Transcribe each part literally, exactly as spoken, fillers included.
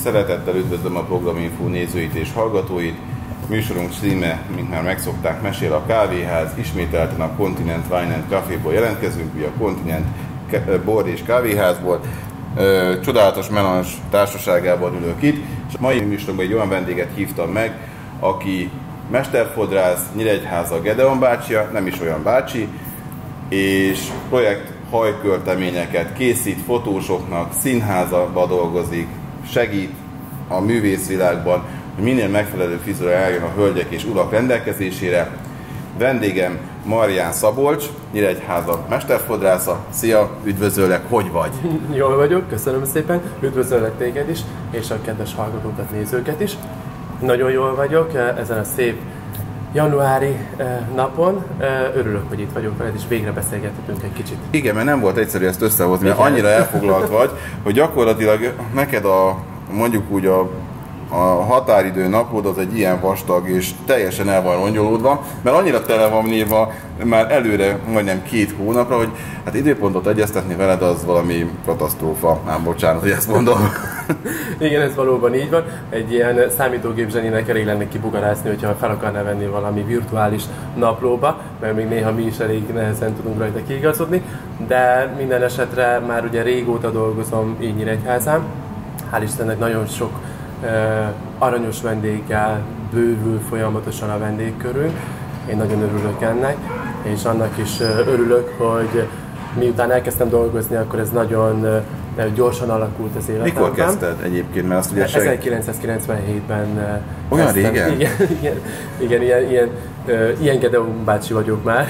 Szeretettel üdvözlöm a Programinfo nézőit és hallgatóit. Műsorunk címe, mint már megszokták, Mesél a kávéház. Ismételten a Continent Wine and Caféból jelentkezünk, ugye a Continent bor és kávéházból. Csodálatos melange társaságában ülök itt, és a mai műsorban egy olyan vendéget hívtam meg, aki mesterfodrász, Nyíregyháza Gedeon bácsia, nem is olyan bácsi, és projekt hajkölteményeket készít fotósoknak, színházakban dolgozik, segít a művészvilágban, hogy minél megfelelő frizura eljön a hölgyek és urak rendelkezésére. Vendégem Marján Szabolcs, Nyíregyháza mesterfodrásza. Szia, üdvözöllek, hogy vagy? Jól vagyok, köszönöm szépen, üdvözöllek téged is, és a kedves hallgatókat, nézőket is. Nagyon jól vagyok ezen a szép januári napon. Örülök, hogy itt vagyok veled, és végre beszélgethetünk egy kicsit. Igen, mert nem volt egyszerű ezt összehozni, mert annyira elfoglalt vagy, hogy gyakorlatilag neked a, mondjuk úgy a a határidő napod az egy ilyen vastag, és teljesen el van rongyolódva, mert annyira tele van írva már előre majdnem két hónapra, hogy hát időpontot egyeztetni veled az valami katasztrófa. Ám bocsánat, hogy ezt mondom. Igen, ez valóban így van. Egy ilyen számítógép zseninek elég lenne kibugarászni, hogyha fel akarná venni valami virtuális naplóba, mert még néha mi is elég nehezen tudunk rajta kiigazodni, de minden esetre már ugye régóta dolgozom így Nyíregyházán. Hál' Istennek nagyon sok Uh, aranyos vendéggel bővül folyamatosan a vendégkörünk. Én nagyon örülök ennek, és annak is uh, örülök, hogy miután elkezdtem dolgozni, akkor ez nagyon uh, gyorsan alakult az életemben. Mikor kezdted egyébként? Mert azt ugye ezerkilencszázkilencvenhétben uh, olyan kezdtem. Régen? Igen, igen, igen ilyen, ilyen, uh, ilyen Gedeon bácsi vagyok már.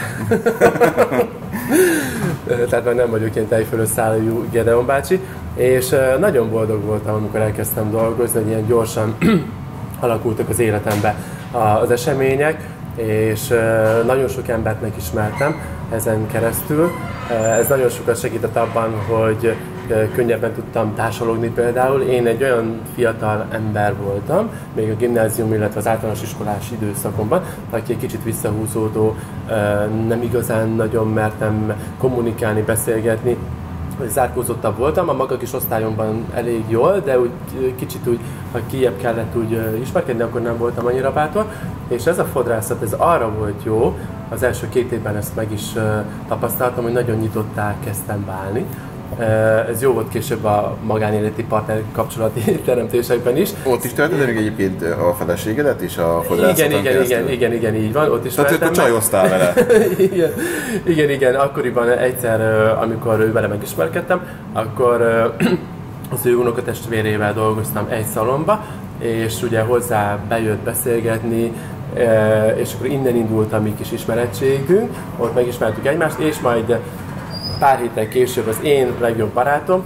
Tehát már nem vagyok ilyen tejfölös szájú Gedeon bácsi, és uh, nagyon boldog voltam, amikor elkezdtem dolgozni, hogy ilyen gyorsan alakultak az életembe az események, és uh, nagyon sok embert megismertem ezen keresztül. Uh, ez nagyon sokat segített abban, hogy uh, könnyebben tudtam társalogni például. Én egy olyan fiatal ember voltam, még a gimnázium, illetve az általános iskolás időszakomban, aki egy kicsit visszahúzódó, uh, nem igazán nagyon mertem kommunikálni, beszélgetni, zárkózottabb voltam, a maga kis osztályomban elég jól, de úgy kicsit úgy, ha kijebb kellett úgy ismerkedni, akkor nem voltam annyira bátor, és ez a fodrászat, ez arra volt jó, az első két évben ezt meg is tapasztaltam, hogy nagyon nyitottá kezdtem válni. Ez jó volt később a magánéleti partner kapcsolati teremtésekben is. Ott is történt még egyébként a feleségedet is a fodrászaton igen, igen, igen, igen, igen, így van, ott is. Tehát te csajoztál vele. igen, igen, igen, akkoriban egyszer, amikor ő vele megismerkedtem, akkor az ő unokatestvérével dolgoztam egy szalomba, és ugye hozzá bejött beszélgetni, és akkor innen indult a mi kis ismerettségünk, ott megismertük egymást, és majd pár héttel később az én legjobb barátom,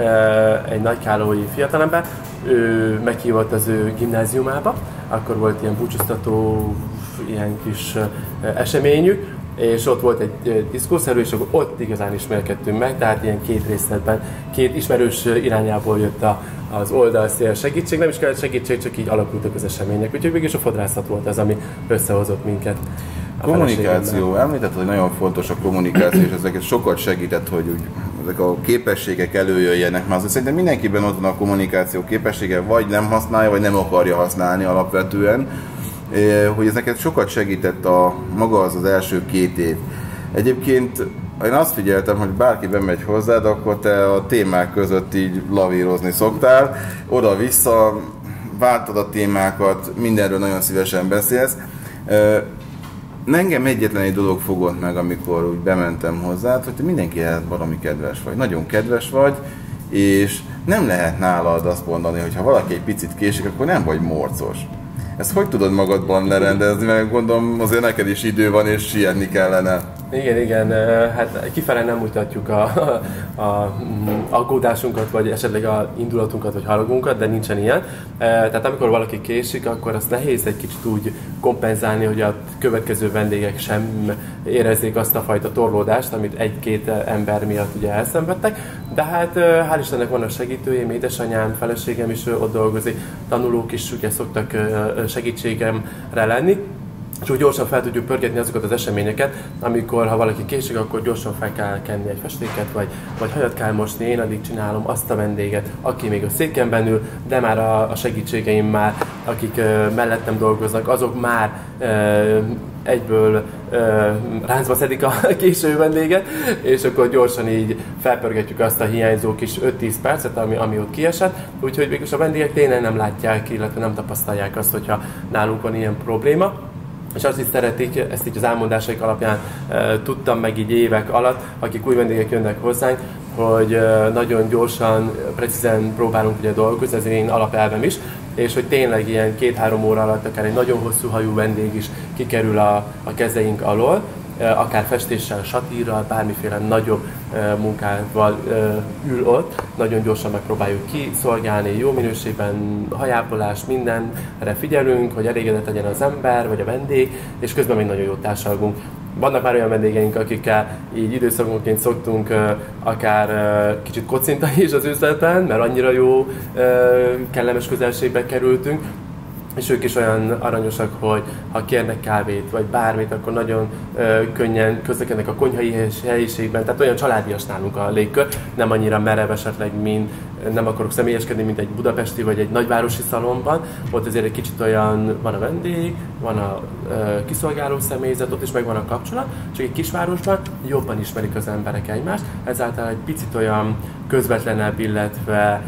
egy nagykálói fiatalember, ő meghívott az ő gimnáziumába, akkor volt ilyen búcsúztató, ilyen kis eseményük, és ott volt egy diszkószerű, és akkor ott igazán ismerkedtünk meg, tehát ilyen két részletben, két ismerős irányából jött a, az oldalszél segítség, nem is kellett segítség, csak így alakultak az események, úgyhogy mégis a fodrászat volt az, ami összehozott minket. Kommunikáció. Említetted, hogy nagyon fontos a kommunikáció, és ezeket sokat segített, hogy úgy, ezek a képességek előjöjjenek. Már szerintem mindenkiben ott van a kommunikáció képessége, vagy nem használja, vagy nem akarja használni alapvetően. Hogy ezeket sokat segített a maga az az első két év. Egyébként én azt figyeltem, hogy bárki bemegy hozzád, akkor te a témák között így lavírozni szoktál, oda-vissza, váltod a témákat, mindenről nagyon szívesen beszélsz. Engem egyetlen egy dolog fogott meg, amikor úgy bementem hozzád, hogy te mindenkihez valami kedves vagy. Nagyon kedves vagy, és nem lehet nálad azt mondani, hogy ha valaki egy picit késik, akkor nem vagy morcos. Ezt hogy tudod magadban lerendezni, mert gondolom azért neked is idő van, és sietni kellene. Igen, igen, hát kifele nem mutatjuk a, a, a aggódásunkat, vagy esetleg a indulatunkat, vagy haragunkat, de nincsen ilyen. Tehát amikor valaki késik, akkor azt nehéz egy kicsit úgy kompenzálni, hogy a következő vendégek sem érezzék azt a fajta torlódást, amit egy-két ember miatt ugye elszenvedtek. De hát hál' Istennek vannak segítőim, édesanyám, feleségem is ott dolgozik, tanulók is ugye szoktak segítségemre lenni. és úgy gyorsan fel tudjuk pörgetni azokat az eseményeket, amikor ha valaki késik, akkor gyorsan fel kell kenni egy festéket, vagy, vagy hajat kell mosni, én addig csinálom azt a vendéget, aki még a széken ül, de már a, a segítségeim már, akik uh, mellettem dolgoznak, azok már uh, egyből uh, ráncba szedik a késő vendéget, és akkor gyorsan így felpörgetjük azt a hiányzó kis öt-tíz percet, ami, ami ott kiesett, úgyhogy végülis a vendégek tényleg nem látják, illetve nem tapasztalják azt, hogyha nálunk van ilyen probléma. És azt is szeretik, ezt így az elmondásaik alapján e, tudtam meg így évek alatt, akik új vendégek jönnek hozzánk, hogy e, nagyon gyorsan, precízen próbálunk ugye dolgozni, ez én alapelvem is, és hogy tényleg ilyen két-három óra alatt akár egy nagyon hosszú hajú vendég is kikerül a, a kezeink alól, akár festéssel, satírral, bármiféle nagyobb munkával ül ott, nagyon gyorsan megpróbáljuk kiszolgálni, jó minőségben, hajápolás, mindenre figyelünk, hogy elégedett legyen az ember, vagy a vendég, és közben még nagyon jót társalgunk. Vannak már olyan vendégeink, akikkel így időszakonként szoktunk akár kicsit kocintani is az üzletben, mert annyira jó, kellemes közelségbe kerültünk, és ők is olyan aranyosak, hogy ha kérnek kávét, vagy bármit, akkor nagyon ö, könnyen közlekednek a konyhai helyiségben, tehát olyan családias nálunk a légkör, nem annyira merev esetleg, mint nem akarok személyeskedni, mint egy budapesti vagy egy nagyvárosi szalonban. Ott azért egy kicsit olyan, van a vendég, van a ö, kiszolgáló személyzet, ott is megvan a kapcsolat, csak egy kisvárosban jobban ismerik az emberek egymást, ezáltal egy picit olyan közvetlenebb, illetve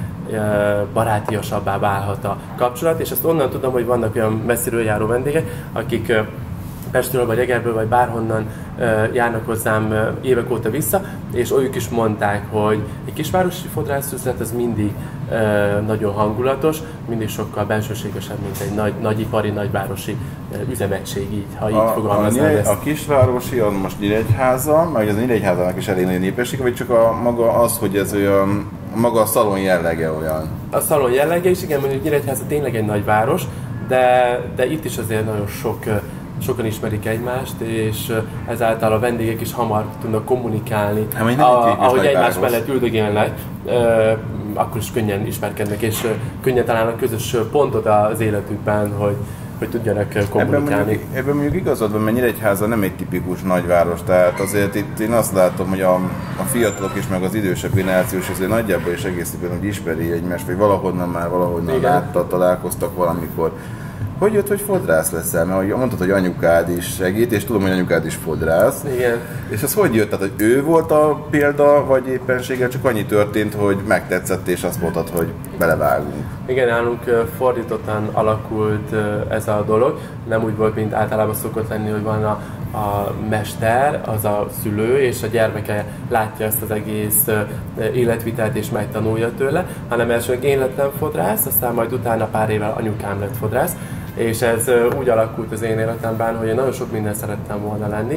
barátiasabbá válhat a kapcsolat, és ezt onnan tudom, hogy vannak olyan messziről járó vendégek, akik Pestről, vagy Egerből, vagy bárhonnan járnak hozzám évek óta vissza, és ők is mondták, hogy egy kisvárosi fodrászüzlet az mindig nagyon hangulatos, mindig sokkal bensőségesebb, mint egy nagy, nagyipari, nagyvárosi üzemegység, így, ha így fogalmaznám ezt. A kisvárosi, az most Nyíregyháza, meg ez a Nyíregyházának is elég nagy népessége, vagy csak a maga az, hogy ez olyan, maga a szalon jellege olyan? A szalon jellege is, igen, mondjuk Nyíregyháza tényleg egy nagyváros, de, de itt is azért nagyon sok sokan ismerik egymást, és ezáltal a vendégek is hamar tudnak kommunikálni. Hát, a, ahogy egymás mellett üldögélnek, e, akkor is könnyen ismerkednek, és könnyen találnak közös pontot az életükben, hogy, hogy tudjanak kommunikálni. Ebben mondjuk, ebben mondjuk igazad van, mert Nyíregyháza nem egy tipikus nagyváros, tehát azért itt én azt látom, hogy a, a fiatalok is, meg az idősebb generációs azért nagyjából is egészében, hogy ismeri egymást, vagy valahonnan már valahonnan látta, találkoztak valamikor. Hogy jött, hogy fodrász leszel? Mert mondtad, hogy anyukád is segít, és tudom, hogy anyukád is fodrász. Igen. És az hogy jött? Tehát, hogy ő volt a példa, vagy éppenséggel csak annyi történt, hogy megtetszett, és azt mondtad, hogy belevágunk? Igen, nálunk fordítottan alakult ez a dolog. Nem úgy volt, mint általában szokott lenni, hogy van a, a mester, az a szülő, és a gyermeke látja ezt az egész életvitelt, és megtanulja tőle, hanem elsőnek én lettem fodrász, aztán majd utána pár évvel anyukám lett fodrász. És ez úgy alakult az én életemben, hogy én nagyon sok mindent szerettem volna lenni.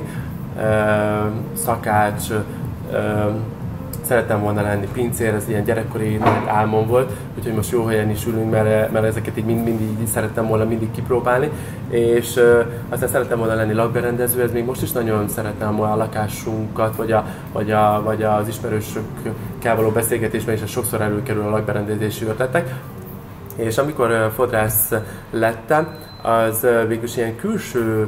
Szakács, szerettem volna lenni pincér, ez ilyen gyerekkori nagy álmom volt, úgyhogy most jó helyen is ülünk, mert, mert ezeket így mind, mindig szerettem volna mindig kipróbálni. És aztán szerettem volna lenni lakberendező, ez még most is nagyon szerettem volna a lakásunkat, vagy, a, vagy, a, vagy az ismerősökkel való beszélgetésben is, ez sokszor előkerül a lakberendezési ötletek. És amikor fodrász lettem, az végülis ilyen külső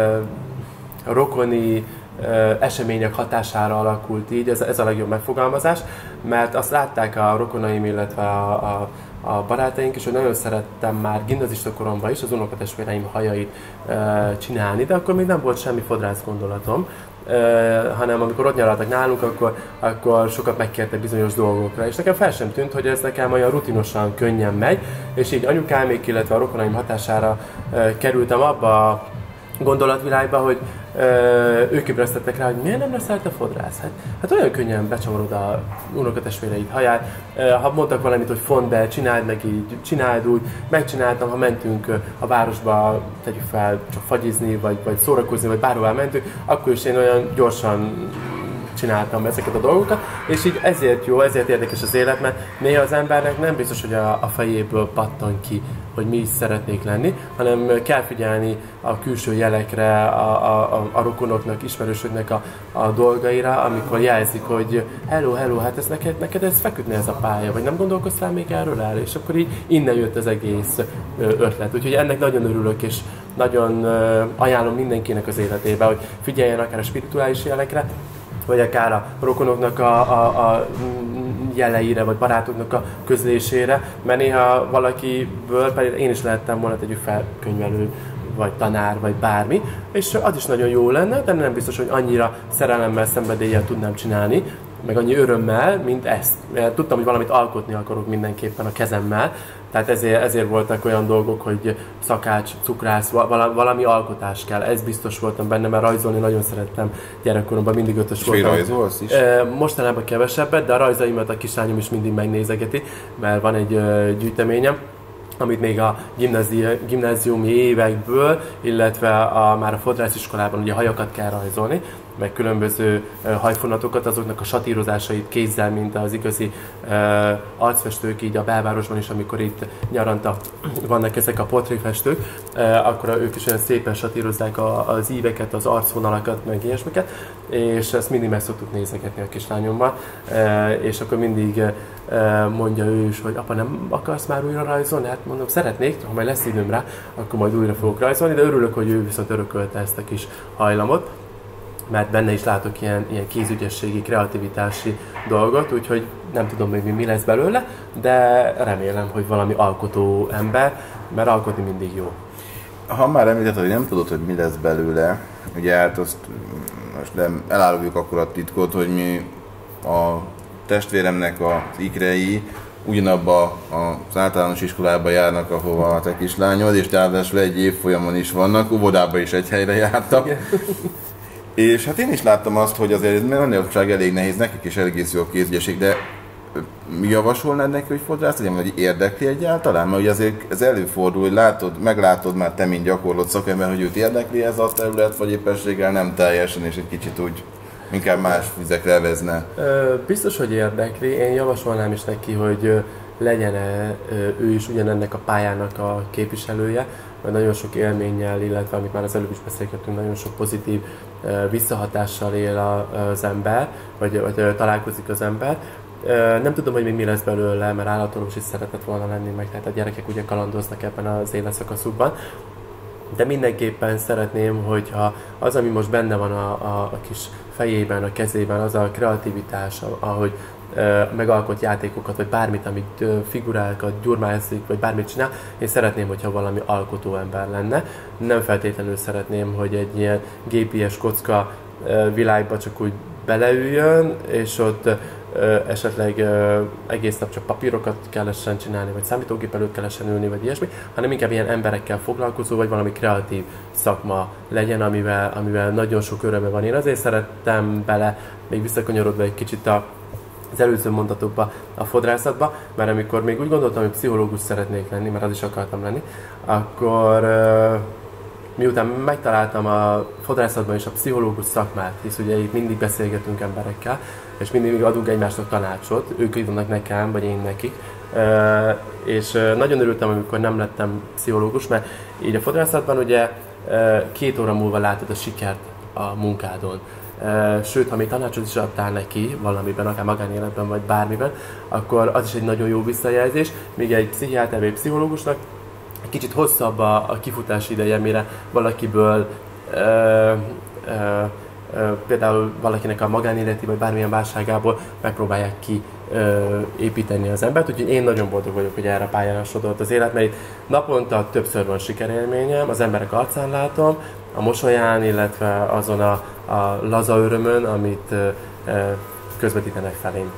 rokoni események hatására alakult így, ez, ez a legjobb megfogalmazás, mert azt látták a rokonaim, illetve a, a, a barátaink is, hogy nagyon szerettem már gimnazista koromban is az unokatestvéreim hajait csinálni, de akkor még nem volt semmi fodrász gondolatom. Uh, hanem amikor ott nyaraltak nálunk, akkor, akkor sokat megkértek bizonyos dolgokra, és nekem fel sem tűnt, hogy ez nekem olyan rutinosan, könnyen megy, és így anyukámék, illetve a rokonaim hatására uh, kerültem abba a gondolatvilágba, hogy uh, ők ébresztettek rá, hogy miért nem leszel te fodrász? Hát, hát olyan könnyen becsavarod a unokatestvéreid haját, uh, ha mondtak valamit, hogy fondd be, csináld meg így, csináld úgy, megcsináltam, ha mentünk uh, a városba, tegyük fel, csak fagyizni, vagy, vagy szórakozni, vagy bárhová mentünk, akkor is én olyan gyorsan csináltam ezeket a dolgokat, és így ezért jó, ezért érdekes az élet, mert néha az embernek nem biztos, hogy a, a fejéből pattan ki, hogy mi is szeretnék lenni, hanem kell figyelni a külső jelekre, a, a, a, a rokonoknak, ismerősöknek a, a dolgaira, amikor jelzik, hogy hello, hello, hát ez neked, neked ez feküdne ez a pálya, vagy nem gondolkoztál még erről el, és akkor így innen jött az egész ötlet. Úgyhogy ennek nagyon örülök, és nagyon ajánlom mindenkinek az életébe, hogy figyeljen akár a spirituális jelekre, vagy akár a rokonoknak a, a, a jeleire, vagy barátoknak a közlésére, mert néha valakiből, pedig én is lehettem volna egy felkönyvelő, vagy tanár, vagy bármi, és az is nagyon jó lenne, de nem biztos, hogy annyira szerelemmel, szenvedéllyel tudnám csinálni, meg annyi örömmel, mint ezt. Mert tudtam, hogy valamit alkotni akarok mindenképpen a kezemmel, tehát ezért, ezért voltak olyan dolgok, hogy szakács, cukrász, valami alkotás kell. Ez biztos voltam benne, mert rajzolni nagyon szerettem gyerekkoromban, mindig ötös voltam. És rajzolsz is? Mostanában kevesebbet, de a rajzaimat a kislányom is mindig megnézegeti, mert van egy gyűjteményem, amit még a gimnázi- gimnáziumi évekből, illetve a, már a fodrásziskolában ugye hajakat kell rajzolni, meg különböző uh, hajfonatokat, azoknak a satírozásait kézzel, mint az igazi uh, arcfestők így a belvárosban is, amikor itt nyaranta vannak ezek a portréfestők, uh, akkor ők is olyan szépen satírozzák a, az íveket, az arcvonalakat, meg ilyesmiket, és ezt mindig meg szoktuk nézegetni a kislányommal, uh, és akkor mindig uh, mondja ő is, hogy apa, nem akarsz már újra rajzolni? Hát mondom, szeretnék, ha majd lesz időm rá, akkor majd újra fogok rajzolni, de örülök, hogy ő viszont örökölte ezt a kis hajlamot, mert benne is látok ilyen, ilyen kézügyességi, kreativitási dolgot, úgyhogy nem tudom még mi lesz belőle, de remélem, hogy valami alkotó ember, mert alkotni mindig jó. Ha már említetted, hogy nem tudod, hogy mi lesz belőle, ugye hát azt most nem eláruljuk akkor a titkot, hogy mi a testvéremnek az ikrei ugyanabba az általános iskolába járnak, ahova a te kislányod, és ráadásul egy évfolyamon is vannak, óvodában is egy helyre jártak. Igen. És hát én is láttam azt, hogy azért manapság elég nehéz, nekik is egész jó a kézügyesség, de javasolnád neki, hogy fodrász legyen, vagy érdekli egyáltalán? Mert ugye azért ez előfordul, hogy látod, meglátod már te, mint gyakorlott szakember, hogy őt érdekli ez a terület, vagy éppenséggel nem teljesen, és egy kicsit úgy inkább más vizekre vezne. Biztos, hogy érdekli. Én javasolnám is neki, hogy legyen ő is ugyanennek a pályának a képviselője, mert nagyon sok élménnyel, illetve amit már az előbb is beszélgettünk, nagyon sok pozitív visszahatással él az ember, vagy, vagy találkozik az ember. Nem tudom, hogy még mi lesz belőle, mert állatorvos is szeretett volna lenni, meg tehát a gyerekek ugye kalandoznak ebben az életszakaszukban. De mindenképpen szeretném, hogyha az, ami most benne van a, a, a kis fejében, a kezében, az a kreativitás, ahogy megalkot játékokat, vagy bármit, amit figurákat, gyurmászik, vagy bármit csinál, én szeretném, hogyha valami alkotó ember lenne. Nem feltétlenül szeretném, hogy egy ilyen gépies kocka világba csak úgy beleüljön, és ott esetleg egész nap csak papírokat kellessen csinálni, vagy számítógép előtt kellessen ülni, vagy ilyesmi, hanem inkább ilyen emberekkel foglalkozó, vagy valami kreatív szakma legyen, amivel, amivel nagyon sok öröme van. Én azért szerettem bele, még visszakanyarodva egy kicsit a az előző mondatokba, a fodrászatba, mert amikor még úgy gondoltam, hogy pszichológus szeretnék lenni, mert az is akartam lenni, akkor miután megtaláltam a fodrászatban is a pszichológus szakmát, hisz ugye itt mindig beszélgetünk emberekkel, és mindig adunk egymásnak tanácsot, ők adnak nekem, vagy én nekik, és nagyon örültem, amikor nem lettem pszichológus, mert így a fodrászatban ugye két óra múlva látod a sikert a munkádon. Sőt, ha még tanácsot is adtál neki valamiben, akár magánéletben, vagy bármiben, akkor az is egy nagyon jó visszajelzés, míg egy pszichiáter vagy pszichológusnak egy kicsit hosszabb a, a kifutási ideje, mire valakiből ö, ö, ö, például valakinek a magánéleti vagy bármilyen válságából megpróbálják ki ö, építeni az embert, úgyhogy én nagyon boldog vagyok, hogy erre a pályára sodort az élet, mert itt naponta többször van sikerélményem, az emberek arcán látom, a mosolyán, illetve azon a, a laza örömön, amit ö, ö, közvetítenek felém.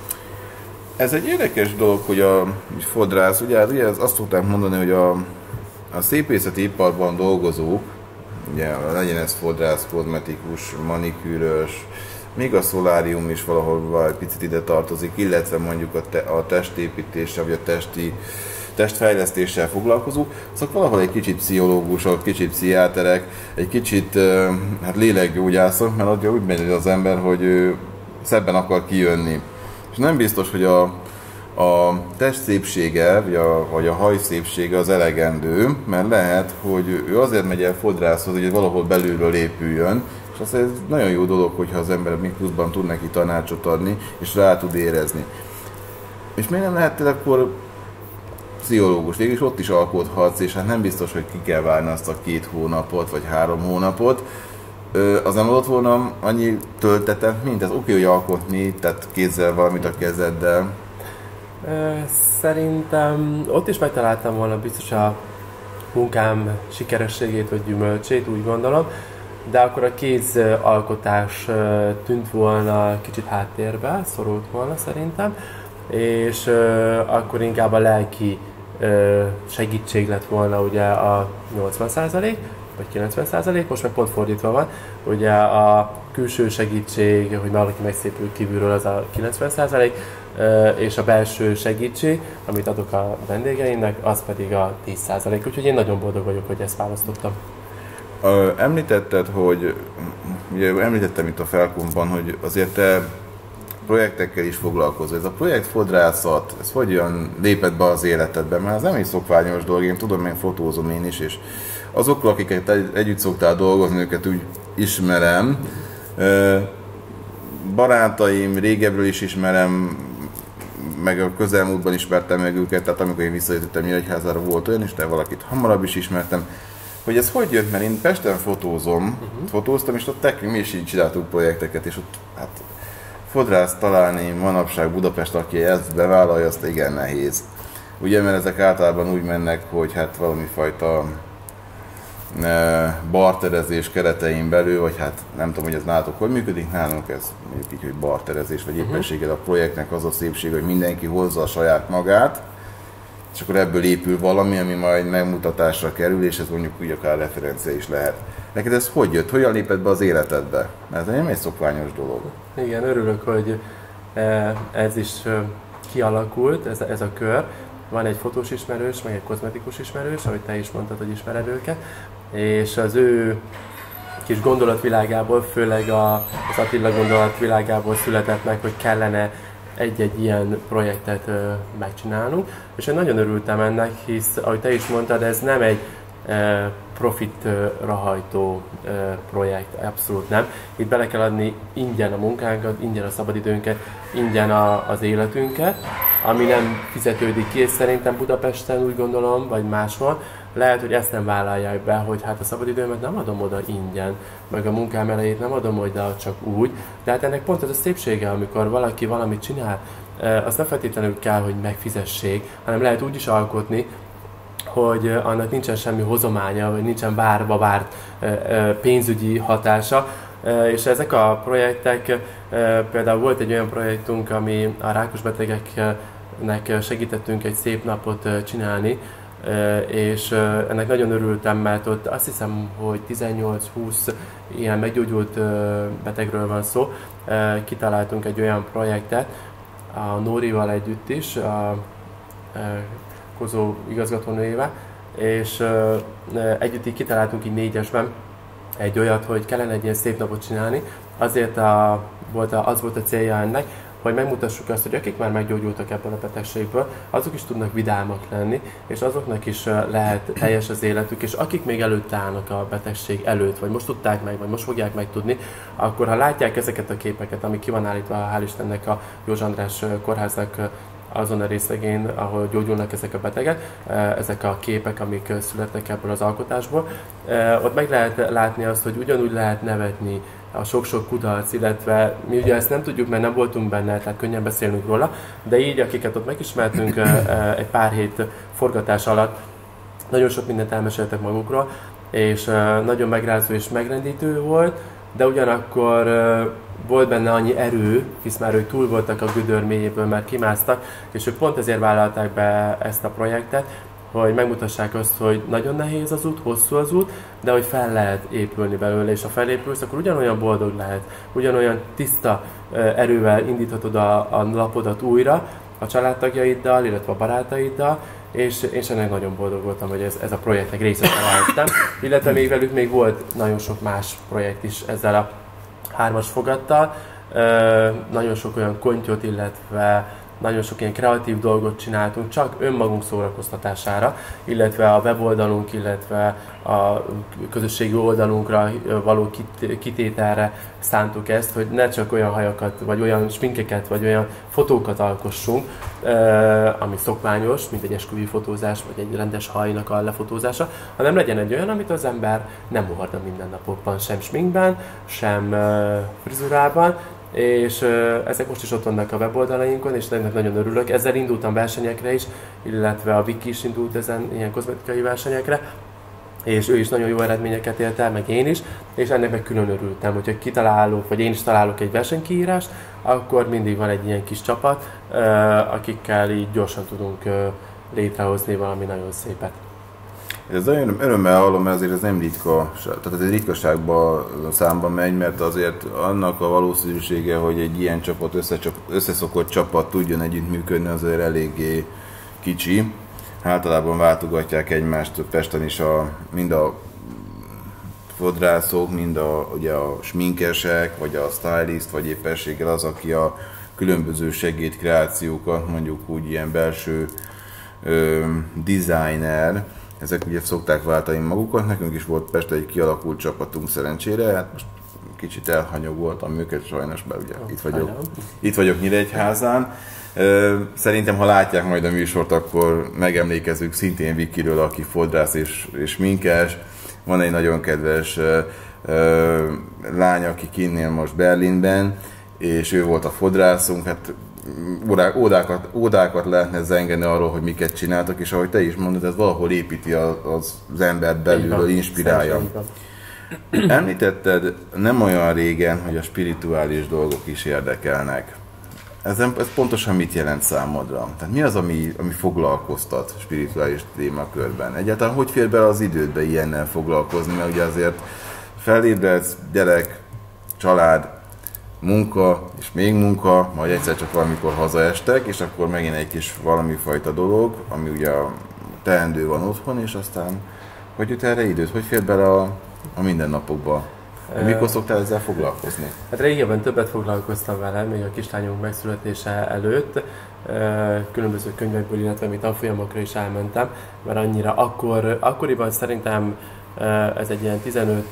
Ez egy érdekes dolog, hogy a fodrász, ugye, ugye azt szokták mondani, hogy a, a szépészeti iparban dolgozók, ugye legyen ez fodrász, kozmetikus, manikűrös, még a szolárium is valahol egy picit ide tartozik, illetve mondjuk a, te, a testépítéssel, vagy a testi testfejlesztéssel foglalkozók, szóval valahol egy kicsit pszichológusok, kicsit pszichiáterek, egy kicsit hát lélekgyógyászok, mert ugye úgy megy az ember, hogy ő szebben akar kijönni. És nem biztos, hogy a, a test szépsége, vagy a, vagy a haj szépsége az elegendő, mert lehet, hogy ő azért megy el fodrászhoz, hogy valahol belülről épüljön, és az egy nagyon jó dolog, hogyha az ember még pluszban tud neki tanácsot adni, és rá tud érezni. És miért nem lehet akkor pszichológus, végül is ott is alkothatsz, és hát nem biztos, hogy ki kell várni azt a két hónapot, vagy három hónapot. Az nem adott volna annyi töltetet, mint ez oké, hogy alkotni, tehát kézzel valamit a kezeddel. Szerintem ott is megtaláltam volna biztos a munkám sikerességét vagy gyümölcsét, úgy gondolom, de akkor a kézalkotás tűnt volna kicsit háttérbe, szorult volna szerintem, és akkor inkább a lelki segítség lett volna ugye a nyolcvan százalék, vagy kilencven százalék, most meg pont fordítva van. Ugye a külső segítség, hogy valaki megszépül kívülről, az a kilencven százalék, és a belső segítség, amit adok a vendégeimnek, az pedig a tíz százalék. Úgyhogy én nagyon boldog vagyok, hogy ezt választottam. Említetted, hogy ugye említettem itt a Felkomban, hogy azért te projektekkel is foglalkozol. Ez a projektfodrászat, ez hogyan lépett be az életedbe? Mert ez nem egy szokványos dolog, én tudom, én fotózom én is, és azokkal, akiket együtt szoktál dolgozni, őket úgy ismerem. Barátaim, régebről is ismerem, meg a közelmúltban ismertem meg őket, tehát amikor én visszajöttem Nyíregyházára, volt olyan is, de valakit hamarabb is ismertem. Hogy ez hogy jött, mert én Pesten fotózom, uh-huh. fotóztam, és ott nekünk mi is így csináltunk projekteket, és ott hát fodrász találni manapság Budapest, aki ezt bevállalja, azt igen nehéz. Ugye, mert ezek általában úgy mennek, hogy hát valami fajta e, barterezés keretein belül, vagy hát nem tudom, hogy ez nálatok hogy működik, nálunk ez mondjuk így, hogy barterezés, vagy éppenséggel a projektnek az a szépség, hogy mindenki hozza a saját magát, és akkor ebből épül valami, ami majd megmutatásra kerül, és ez mondjuk úgy akár referencia is lehet. Neked ez hogy jött? Hogyan lépett be az életedbe? Mert ez nem egy szokványos dolog. Igen, örülök, hogy ez is kialakult, ez, ez a kör. Van egy fotós ismerős, meg egy kozmetikus ismerős, ahogy te is mondtad, hogy ismered őket, és az ő kis gondolatvilágából, főleg a, az Attila gondolatvilágából született meg, hogy kellene egy-egy ilyen projektet ö, megcsinálnunk, és én nagyon örültem ennek, hisz, ahogy te is mondtad, ez nem egy e, profitra hajtó e, projekt, abszolút nem. Itt bele kell adni ingyen a munkánkat, ingyen a szabadidőnket, ingyen a, az életünket, ami nem fizetődik ki, és szerintem Budapesten úgy gondolom, vagy máshol, lehet, hogy ezt nem vállalják be, hogy hát a szabadidőmet nem adom oda ingyen, meg a munkám elejét nem adom oda csak úgy, de hát ennek pont ez a szépsége, amikor valaki valamit csinál, azt nem feltétlenül kell, hogy megfizessék, hanem lehet úgy is alkotni, hogy annak nincsen semmi hozománya, vagy nincsen várva várt pénzügyi hatása, és ezek a projektek, például volt egy olyan projektunk, ami a rákos betegeknek segítettünk egy szép napot csinálni, és ennek nagyon örültem, mert ott azt hiszem, hogy tizennyolc-húsz ilyen meggyógyult betegről van szó. Kitaláltunk egy olyan projektet a Nórival együtt is, a Kozó igazgatónőjével, és együtt így kitaláltunk így négyesben egy olyat, hogy kellene egy ilyen szép napot csinálni. Azért a, volt a, az volt a célja ennek, hogy megmutassuk azt, hogy akik már meggyógyultak ebből a betegségből, azok is tudnak vidámak lenni, és azoknak is lehet teljes az életük, és akik még előtt állnak a betegség előtt, vagy most tudták meg, vagy most fogják megtudni, akkor ha látják ezeket a képeket, ami ki van állítva, hál' Istennek a József András kórháznak azon a részlegén, ahol gyógyulnak ezek a betegek, ezek a képek, amik születnek ebből az alkotásból, ott meg lehet látni azt, hogy ugyanúgy lehet nevetni a sok-sok kudarc, illetve mi ugye ezt nem tudjuk, mert nem voltunk benne, tehát könnyen beszélnünk róla, de így, akiket ott megismertünk egy pár hét forgatás alatt, nagyon sok mindent elmeséltek magukról, és nagyon megrázó és megrendítő volt, de ugyanakkor volt benne annyi erő, hisz már ők túl voltak a gödör mélyéből, már kimásztak, és ők pont ezért vállalták be ezt a projektet, hogy megmutassák azt, hogy nagyon nehéz az út, hosszú az út, de hogy fel lehet épülni belőle, és ha felépülsz, akkor ugyanolyan boldog lehet, ugyanolyan tiszta erővel indíthatod a, a lapodat újra a családtagjaiddal, illetve a barátaiddal, és, és ennek nagyon boldog voltam, hogy ez, ez a projektnek részét lehettem, illetve még velük még volt nagyon sok más projekt is ezzel a hármas fogattal, nagyon sok olyan kontyot, illetve nagyon sok ilyen kreatív dolgot csináltunk, csak önmagunk szórakoztatására, illetve a weboldalunk, illetve a közösségi oldalunkra való kitételre szántuk ezt, hogy ne csak olyan hajakat, vagy olyan sminkeket, vagy olyan fotókat alkossunk, ami szokványos, mint egy esküvői fotózás, vagy egy rendes hajnak a lefotózása, hanem legyen egy olyan, amit az ember nem horda mindennapokban, sem sminkben, sem frizurában, és ezek most is ott vannak a weboldalainkon, és ennek nagyon örülök. Ezzel indultam versenyekre is, illetve a Viki is indult ezen ilyen kozmetikai versenyekre, és ő is nagyon jó eredményeket ért el, meg én is, és ennek meg külön örültem, hogyha kitalálok, vagy én is találok egy versenykiírást, akkor mindig van egy ilyen kis csapat, akikkel így gyorsan tudunk létrehozni valami nagyon szépet. Ez nagyon örömmel hallom, mert azért ez nem ritka, tehát ez egy ritkaságban számban megy, mert azért annak a valószínűsége, hogy egy ilyen csapat, összeszokott csapat tudjon együttműködni, azért eléggé kicsi. Általában váltogatják egymást Pesten is a, mind a fodrászok, mind a, ugye a sminkesek, vagy a stylist, vagy éppenséggel az, aki a különböző segédkreációkat, mondjuk úgy ilyen belső ö, designer, ezek ugye szokták váltani magukat. Nekünk is volt Pesten egy kialakult csapatunk szerencsére, hát most kicsit elhanyagoltam őket sajnos, mert ugye itt vagyok, itt vagyok Nyíregyházán. Szerintem, ha látják majd a műsort, akkor megemlékezünk szintén Vikiről, aki fodrász és, és minkes. Van egy nagyon kedves uh, uh, lány, aki kinnél most Berlinben, és ő volt a fodrászunk. Hát órák, ódákat, ódákat lehetne zengeni arról, hogy miket csináltak, és ahogy te is mondod, ez valahol építi az, az embert belülről, inspirálja. Említetted nem olyan régen, hogy a spirituális dolgok is érdekelnek. Ez, ez pontosan mit jelent számodra? Tehát mi az, ami, ami foglalkoztat spirituális témakörben? Egyáltalán hogy fér bele az idődbe ilyennel foglalkozni? Mert ugye azért felébredsz, gyerek, család, munka, és még munka, majd egyszer csak valamikor hazaestek, és akkor megint egy kis valami fajta dolog, ami ugye a teendő van otthon, és aztán hogy jut erre időt? Hogy fér bele a, a mindennapokba? Mikor szoktál ezzel foglalkozni? Hát régebben többet foglalkoztam vele, még a kislányunk megszületése előtt. Különböző könyvekből, illetve mi tanfolyamokra is elmentem, mert annyira akkor, akkoriban szerintem ez egy ilyen tizenöt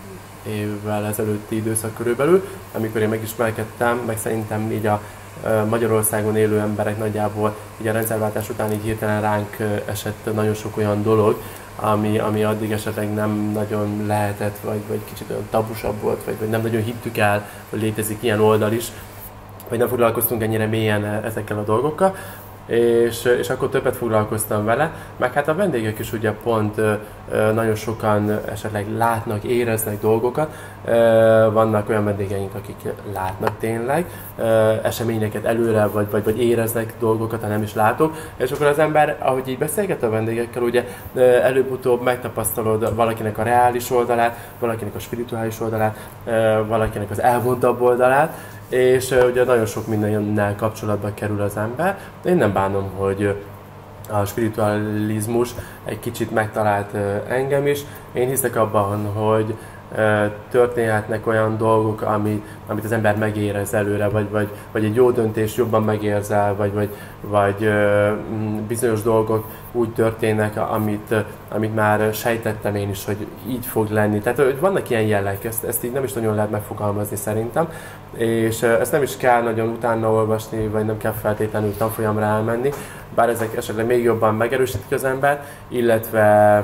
évvel ezelőtti időszak körülbelül, amikor én megismerkedtem, meg szerintem így a Magyarországon élő emberek nagyjából így a rendszerváltás után így hirtelen ránk esett nagyon sok olyan dolog, ami, ami addig esetleg nem nagyon lehetett, vagy, vagy kicsit olyan tabusabb volt, vagy, vagy nem nagyon hittük el, hogy létezik ilyen oldal is, vagy nem foglalkoztunk ennyire mélyen ezekkel a dolgokkal, és, és akkor többet foglalkoztam vele, meg hát a vendégek is ugye pont nagyon sokan esetleg látnak, éreznek dolgokat, vannak olyan vendégeink, akik látnak tényleg eseményeket előre, vagy, vagy, vagy éreznek dolgokat, ha nem is látok, és akkor az ember, ahogy így beszélget a vendégekkel, ugye előbb-utóbb megtapasztalod valakinek a reális oldalát, valakinek a spirituális oldalát, valakinek az elvontabb oldalát, és uh, ugye nagyon sok mindennel kapcsolatba kerül az ember. Én nem bánom, hogy a spiritualizmus egy kicsit megtalált uh, engem is. Én hiszek abban, hogy uh, történhetnek olyan dolgok, ami, amit az ember megérez előre, vagy, vagy, vagy egy jó döntés jobban megérzel, vagy, vagy, vagy uh, bizonyos dolgok úgy történnek, amit, amit már sejtettem én is, hogy így fog lenni. Tehát hogy vannak ilyen jelek, ezt, ezt így nem is nagyon lehet megfogalmazni szerintem, és ezt nem is kell nagyon utána olvasni, vagy nem kell feltétlenül tanfolyamra elmenni, bár ezek esetleg még jobban megerősítik az embert, illetve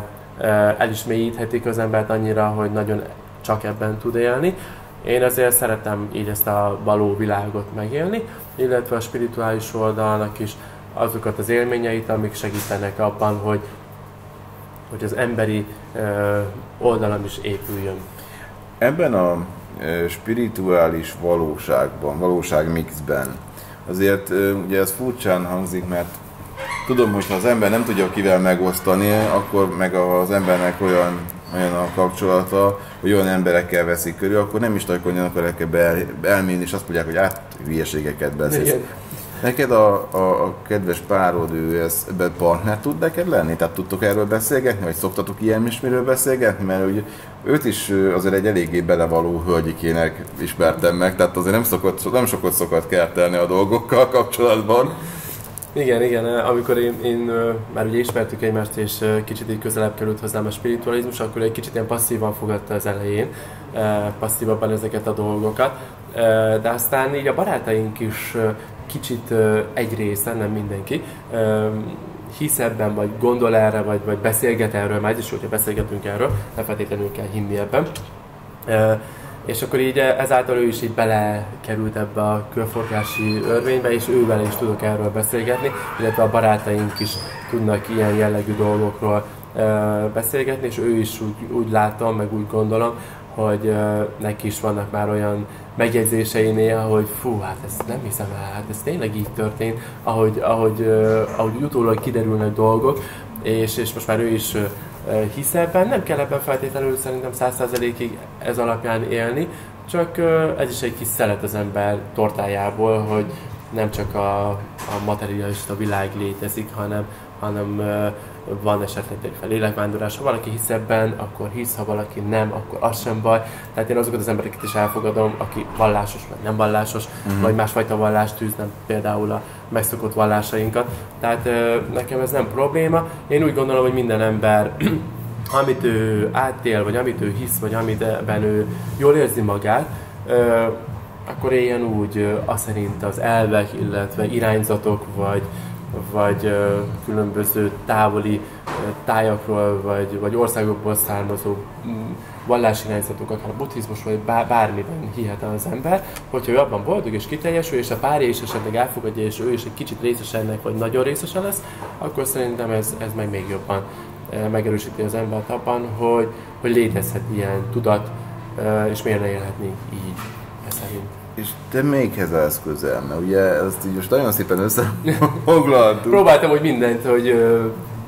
el is mélyíthetik az embert annyira, hogy nagyon csak ebben tud élni. Én azért szeretem így ezt a való világot megélni, illetve a spirituális oldalnak is azokat az élményeit, amik segítenek abban, hogy, hogy az emberi oldalam is épüljön. Ebben a spirituális valóságban, valóságmixben azért ugye ez furcsán hangzik, mert tudom, hogy ha az ember nem tudja kivel megosztani, akkor meg az embernek olyan, olyan a kapcsolata, hogy olyan emberekkel veszik körül, akkor nem is tudják, hogy akarják ebbe elmélni, és azt mondják, hogy át hülyeségeket beszélsz. Neked a, a, a kedves párod, ő ez, ebben partner tud neked lenni? Tehát tudtok erről beszélgetni, vagy szoktatok ilyen is miről beszélgetni? Mert ugye őt is azért egy eléggé belevaló hölgyikének ismertem meg, tehát azért nem, szokott, nem sokat szokott kertelni a dolgokkal kapcsolatban. Igen, igen, amikor én, én már ugye ismertük egymást, és kicsit így közelebb került hozzám a spiritualizmus, akkor egy kicsit ilyen passzívan fogadta az elején, passzívabban ezeket a dolgokat, de aztán így a barátaink is kicsit egy része, nem mindenki, hisz ebben, vagy gondol erre, vagy, vagy beszélget erről, már is, hogyha beszélgetünk erről, nem feltétlenül kell hinni ebben. És akkor így ezáltal ő is így belekerült ebbe a körforgási örvénybe, és ővel is tudok erről beszélgetni, illetve a barátaink is tudnak ilyen jellegű dolgokról beszélgetni, és ő is úgy, úgy látom, meg úgy gondolom, hogy neki is vannak már olyan megjegyzései néha, hogy fú, hát ezt nem hiszem el, hát ez tényleg így történt, ahogy, ahogy, ahogy utólag kiderülnek dolgok, és, és most már ő is hisz ebben, nem kell ebben feltétlenül szerintem száz százalékig ez alapján élni, csak ez is egy kis szelet az ember tortájából, hogy nem csak a, a materialista világ létezik, hanem, hanem van esetleg egy lélekvándorlás. Ha valaki hisz ebben, akkor hisz, ha valaki nem, akkor az sem baj. Tehát én azokat az embereket is elfogadom, aki vallásos vagy nem vallásos, uh-huh. vagy másfajta vallást tűz, nem például a megszokott vallásainkat. Tehát nekem ez nem probléma. Én úgy gondolom, hogy minden ember, amit ő átél, vagy amit ő hisz, vagy amiben ő jól érzi magát, akkor éljen úgy, azt szerint az elvek, illetve irányzatok, vagy vagy uh, különböző távoli uh, tájakról, vagy, vagy országokból származó um, vallásirányzatok, akár a buddhizmus, vagy bár, bármiben hihet az ember, hogyha ő abban boldog és kiteljesül, és a párja is esetleg elfogadja, és ő is egy kicsit részes ennek, vagy nagyon részese lesz, akkor szerintem ez, ez meg még jobban uh, megerősíti az embert abban, hogy, hogy létezhet ilyen tudat, uh, és miért ne élhetnénk így, ez szerint. És te melyikhez állsz közel? Mert ugye ezt így most nagyon szépen összefoglaltuk. Próbáltam, hogy mindent, hogy uh,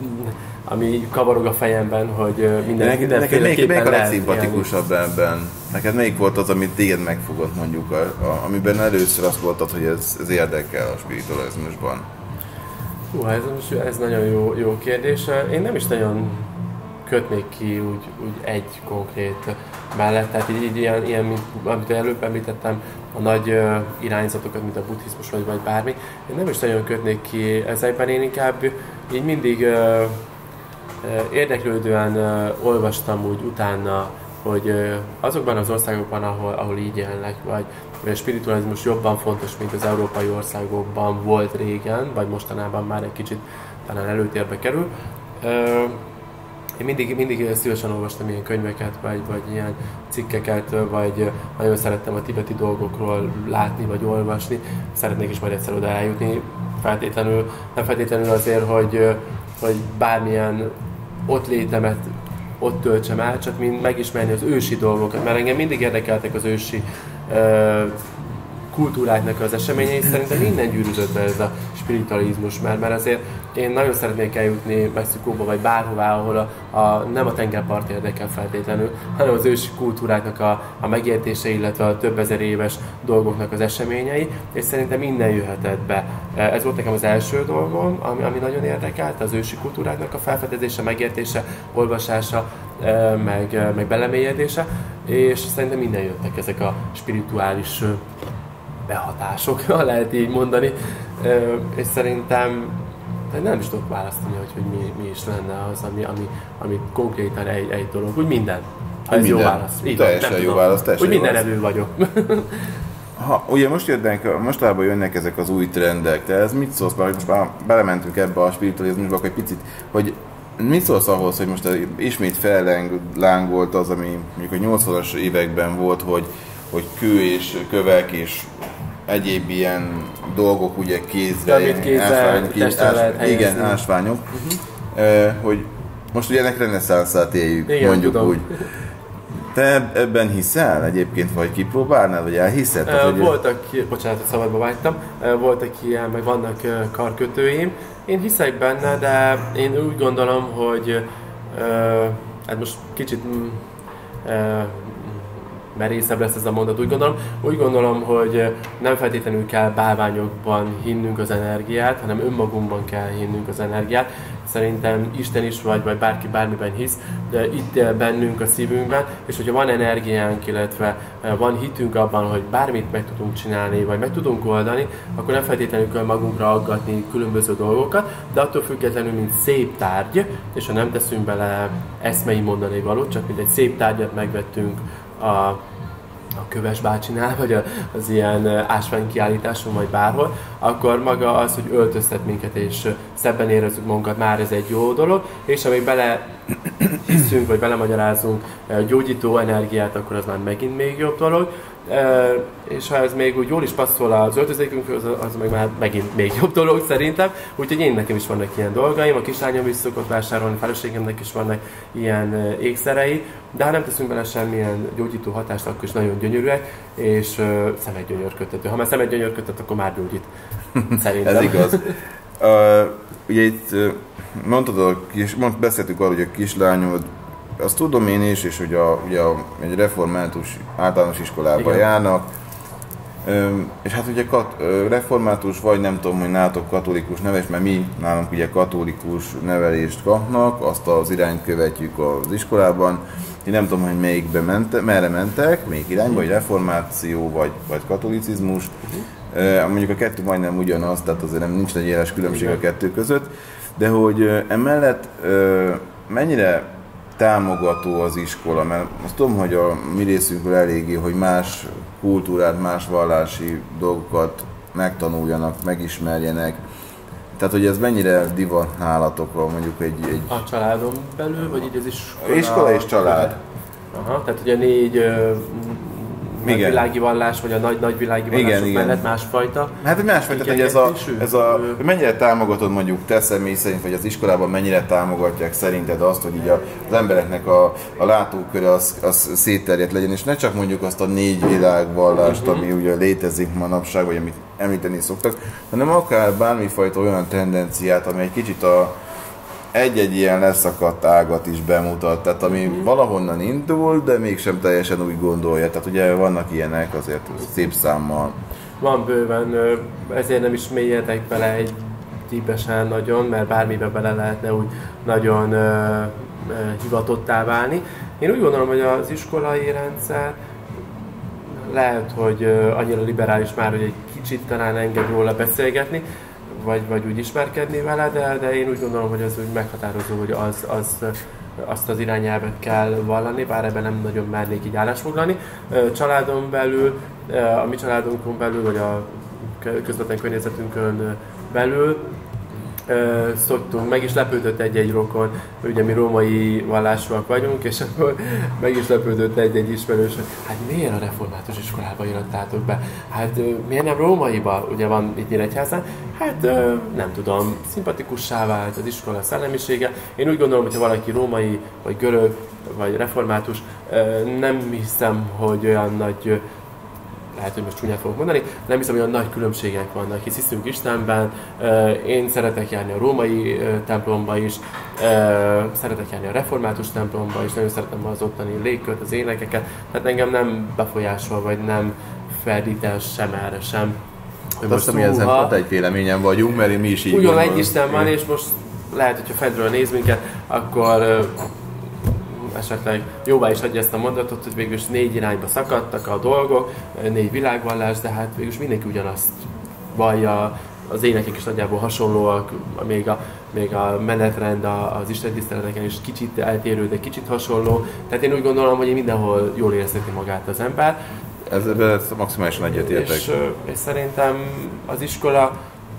ami kavarog a fejemben, hogy uh, minden, Neked, neked melyik, melyik a legszimpatikusabb ebben? Neked melyik volt az, amit téged megfogott mondjuk, a, a, amiben először azt mondtad, hogy ez, ez érdekel a spiritualizmusban? Hú, ez, ez nagyon jó, jó kérdés. Én nem is nagyon kötnék ki úgy, úgy egy konkrét mellett, tehát így, így ilyen, ilyen mint, amit előbb említettem, a nagy uh, irányzatokat, mint a buddhizmus vagy, vagy bármi, én nem is nagyon kötnék ki ezekben, én inkább így mindig uh, uh, érdeklődően uh, olvastam úgy utána, hogy uh, azokban az országokban, ahol, ahol így élnek, vagy a spiritualizmus jobban fontos, mint az európai országokban volt régen, vagy mostanában már egy kicsit talán előtérbe kerül. Uh, Én mindig, mindig szívesen olvastam ilyen könyveket, vagy, vagy ilyen cikkeket, vagy nagyon szerettem a tibeti dolgokról látni, vagy olvasni. Szeretnék is majd egyszer oda eljutni, feltétlenül, nem feltétlenül azért, hogy, hogy bármilyen ott létemet ott töltsem el, csak mind megismerni az ősi dolgokat, mert engem mindig érdekeltek az ősi uh, kultúráknak az eseményei, szerintem minden gyűrűzött be ez a spiritualizmus, mert, mert azért én nagyon szeretnék eljutni Mexikóba, vagy bárhová, ahol a, a, nem a tengerpart érdekel feltétlenül, hanem az ősi kultúráknak a, a megértése, illetve a több ezer éves dolgoknak az eseményei, és szerintem minden jöhetett be. Ez volt nekem az első dolgom, ami, ami nagyon érdekelt, az ősi kultúráknak a felfedezése, megértése, olvasása, meg, meg belemélyedése, és szerintem minden jöttek ezek a spirituális behatások, lehet így mondani, és szerintem nem is tudok választani, hogy, hogy mi, mi is lenne az, ami, ami, ami konkrétan egy, egy dolog, úgy minden. Ha ez minden. Jó válasz. Így teljesen jó válasz, teljesen úgy minden evő vagyok. Ha, ugye most jönnek, mostában jönnek ezek az új trendek, te ez mit szólsz, mert most már belementünk ebbe a spiritualizmusba egy picit, hogy mit szólsz ahhoz, hogy most ismét fellángolt az, ami mondjuk a nyolcvanas években volt, hogy, hogy kő és kövek és egyéb ilyen dolgok, ugye kézre, amit kézzel, ásvány, kéz, ás, igen, ásványok, uh-huh. eh, hogy most ugye ennek reneszánszát éljük, igen, mondjuk tudom. Úgy. Te ebben hiszel egyébként, vagy kipróbálnál, vagy elhiszed? Uh, hogy voltak, bocsánat, hogy szabadba vágytam, uh, voltak ilyen, meg vannak uh, karkötőim. Én hiszek benne, de én úgy gondolom, hogy uh, hát most kicsit uh, merészebb lesz ez a mondat, úgy gondolom. Úgy gondolom, hogy nem feltétlenül kell bálványokban hinnünk az energiát, hanem önmagunkban kell hinnünk az energiát. Szerintem Isten is vagy, vagy bárki bármiben hisz, de itt él bennünk a szívünkben, és hogyha van energiánk, illetve van hitünk abban, hogy bármit meg tudunk csinálni, vagy meg tudunk oldani, akkor nem feltétlenül kell magunkra aggatni különböző dolgokat, de attól függetlenül, mint szép tárgy, és ha nem teszünk bele eszmei mondani valót, csak mint egy szép tárgyat megvettünk a a Köves bácsinál, vagy az ilyen ásványkiállításon, vagy bárhol, akkor maga az, hogy öltöztet minket, és szebben érezzük magunkat, már ez egy jó dolog, és amíg bele hiszünk, vagy belemagyarázunk gyógyító energiát, akkor az már megint még jobb dolog. E, és ha ez még úgy jól is passzol az öltözékünkhöz, az, az meg már megint még jobb dolog szerintem. Úgyhogy én nekem is vannak ilyen dolgaim, a kislányom is szokott vásárolni, a feleségemnek is vannak ilyen ékszerei, de ha nem teszünk bele semmilyen gyógyító hatást, akkor is nagyon gyönyörűek, és uh, szemedgyönyörködtető. Ha már szemedgyönyörködtet, akkor már gyógyít. Szerintem. Ez igaz. Uh, ugye itt uh, mondtad, a kis, mond, beszéltük arról, hogy a kislányod, azt tudom én is, és hogy a, ugye a, egy református általános iskolába igen. járnak, Üm, és hát ugye kat, református vagy nem tudom, hogy nálatok katolikus nevelés, mert mi nálunk ugye katolikus nevelést kapnak, azt az irányt követjük az iskolában. Én nem tudom, hogy melyikbe mente, merre mentek, melyik irányba, vagy reformáció, vagy, vagy katolicizmus. Uh-huh. Mondjuk a kettő majdnem ugyanaz, tehát azért nem nincs egy éles különbség igen. a kettő között, de hogy emellett mennyire támogató az iskola, mert azt tudom, hogy a mi részünkről eléggé, hogy más kultúrát, más vallási dolgokat megtanuljanak, megismerjenek. Tehát, hogy ez mennyire divat nálatok van, mondjuk egy, egy... A családon belül, vagy így az iskola? Iskola és család. Aha, tehát ugye négy nagyvilági vallás, vagy a nagy nagyvilági vallások igen, mellett igen. másfajta. Hát másfajta, hogy ez a, ez a, hogy mennyire támogatod mondjuk te személy szerint, vagy az iskolában mennyire támogatják szerinted azt, hogy így az embereknek a, a látóköre az, az szétterjedt legyen, és ne csak mondjuk azt a négy világvallást, uh-huh. ami ugye létezik manapság, vagy amit említeni szoktak, hanem akár bármifajta olyan tendenciát, ami egy kicsit a egy-egy ilyen leszakadt ágat is bemutat, tehát ami mm. valahonnan indul, de mégsem teljesen úgy gondolja. Tehát ugye vannak ilyenek azért szép számmal. Van bőven, ezért nem is mélyedek bele egy típesen nagyon, mert bármiben bele lehetne úgy nagyon uh, uh, hivatottá válni. Én úgy gondolom, hogy az iskolai rendszer lehet, hogy uh, annyira liberális már, hogy egy kicsit talán enged róla beszélgetni, Vagy, vagy úgy ismerkedni vele, de, de én úgy gondolom, hogy ez úgy meghatározó, hogy az, az, azt az irányelvet kell vallani, bár ebben nem nagyon mernék így állásfoglalni. Családon belül, a mi családunkon belül, vagy a közvetlen környezetünkön belül szoktunk, meg is lepődött egy-egy rokon, ugye mi római vallásúak vagyunk, és akkor meg is lepődött egy-egy ismerős, hogy hát miért a református iskolába irattátok be? Hát miért nem rómaiba? Ugye van itt Nyíregyházán? Hát nem tudom, szimpatikussá vált az iskola szellemisége. Én úgy gondolom, hogy ha valaki római, vagy görög, vagy református, nem hiszem, hogy olyan nagy, lehet, hogy most csúnyát fogok mondani, nem hiszem, hogy olyan nagy különbségek vannak, hisz hiszünk Istenben, én szeretek járni a római templomba is, szeretek járni a református templomba is, nagyon szeretem az ottani légkört, az énekeket, tehát engem nem befolyásol, vagy nem ferdítés sem erre sem. Hogy most mi ezen pont egy véleményen vagyunk, mert mi is így ugyan egy Isten van, és most lehet, hogyha fentről néz minket, akkor esetleg jóvá is adja ezt a mondatot, hogy végülis négy irányba szakadtak a dolgok, négy világvallás, de hát végülis mindenki ugyanazt vallja, az énekek is nagyjából hasonlóak, még a, még a menetrend az istentiszteleteken is kicsit eltérő, de kicsit hasonló. Tehát én úgy gondolom, hogy mindenhol jól érzeti magát az ember. Ezzel maximálisan egyetértek. És, és szerintem az iskola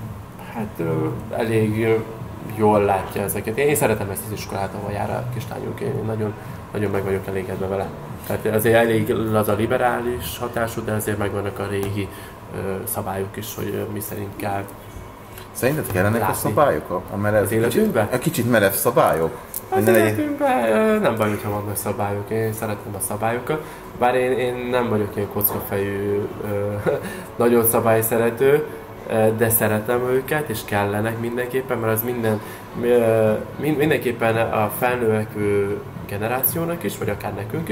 hát elég jól látja ezeket. Én szeretem ezt az iskolát, ahol jár a kislányunk, én nagyon, nagyon meg vagyok elégedve vele. Tehát azért elég az a liberális hatású, de azért megvannak a régi ö, szabályok is, hogy mi szerint kell. Szerinted kellenek látni a szabályok? A merev, az életünkben? Kicsit, kicsit merev szabályok? Az életünkben nem baj, hogyha vannak szabályok. Én szeretem a szabályokat. Bár én, én nem vagyok ilyen kockafejű, ö, nagyon szabályszerető, de szeretem őket, és kellenek mindenképpen, mert az minden, mindenképpen a felnövekvő generációnak is, vagy akár nekünk is,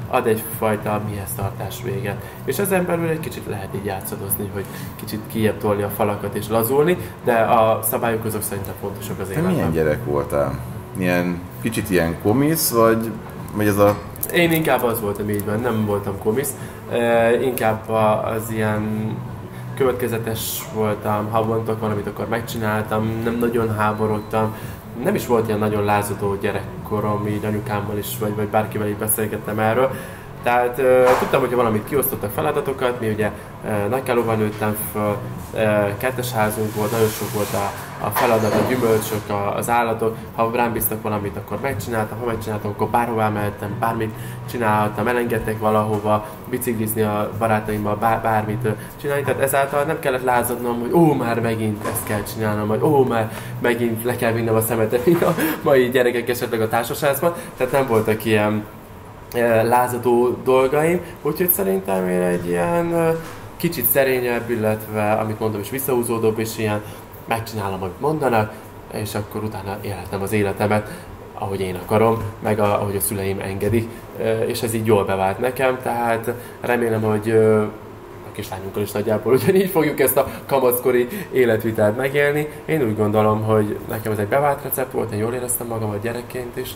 ad egyfajta mihez tartás véget. És ezen belül egy kicsit lehet így játszadozni, hogy kicsit kijebb tolni a falakat és lazulni, de a szabályok azok szerintem fontosak az Te életben. milyen gyerek voltál? Ilyen, kicsit ilyen komisz, vagy, vagy ez a... Én inkább az voltam így van, nem voltam komisz, inkább az ilyen következetes voltam, ha mondtak valamit, akkor megcsináltam, nem nagyon háborodtam, nem is volt ilyen nagyon lázadó gyerekkorom, így anyukámmal is, vagy, vagy bárkivel így beszélgettem erről. Tehát uh, tudtam, hogyha valamit kiosztottak feladatokat, mi ugye uh, Nagykállóban nőttem föl, uh, kettes házunk volt, nagyon sok volt a, a feladat, a gyümölcsök, a, az állatok. Ha rám bíztak valamit, akkor megcsináltam, ha megcsináltam, akkor bárhová mehettem, bármit csinálhattam, elengedtek valahova, biciklizni a barátaimmal, bár, bármit uh, csinálni. Tehát ezáltal nem kellett lázadnom, hogy ó, már megint ezt kell csinálnom, vagy ó, már megint le kell vinnem a szemetet, mint a mai gyerekek esetleg a társasházban. Tehát nem voltak ilyen lázadó dolgaim, úgyhogy szerintem én egy ilyen kicsit szerényebb, illetve amit mondom is visszahúzódóbb, és ilyen megcsinálom, amit mondanak, és akkor utána élhetem az életemet, ahogy én akarom, meg a, ahogy a szüleim engedik, és ez így jól bevált nekem, tehát remélem, hogy a kislányunkkal is nagyjából ugyanígy fogjuk ezt a kamaszkori életvitelt megélni. Én úgy gondolom, hogy nekem ez egy bevált recept volt, én jól éreztem magam a gyerekként is,